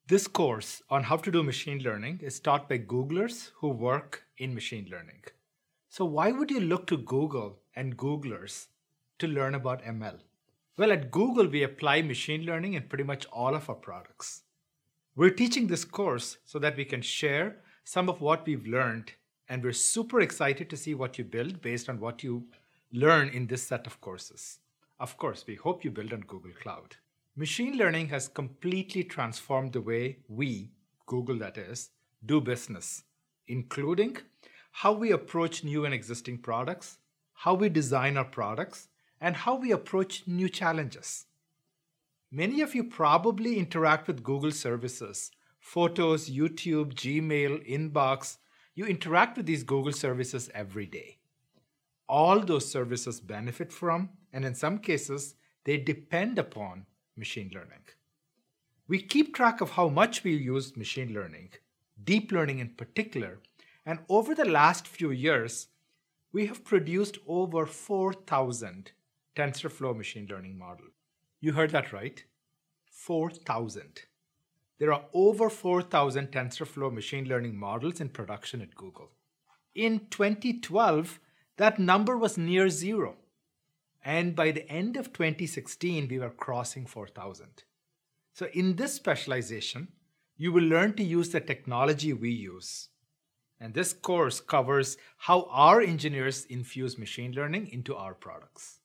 This course on how to do machine learning is taught by Googlers who work in machine learning. So why would you look to Google and Googlers to learn about ML? Well, at Google, we apply machine learning in pretty much all of our products. We're teaching this course so that we can share some of what we've learned, and we're super excited to see what you build based on what you learn in this set of courses. Of course, we hope you build on Google Cloud. Machine learning has completely transformed the way we, Google that is, do business, including how we approach new and existing products, how we design our products, and how we approach new challenges. Many of you probably interact with Google services, Photos, YouTube, Gmail, Inbox. You interact with these Google services every day. All those services benefit from, and in some cases, they depend upon machine learning. We keep track of how much we use machine learning, deep learning in particular, and over the last few years, we have produced over 4,000 TensorFlow machine learning models. You heard that right? 4,000. There are over 4,000 TensorFlow machine learning models in production at Google. In 2012, that number was near zero. And by the end of 2016, we were crossing 4,000. So in this specialization, you will learn to use the technology we use. And this course covers how our engineers infuse machine learning into our products.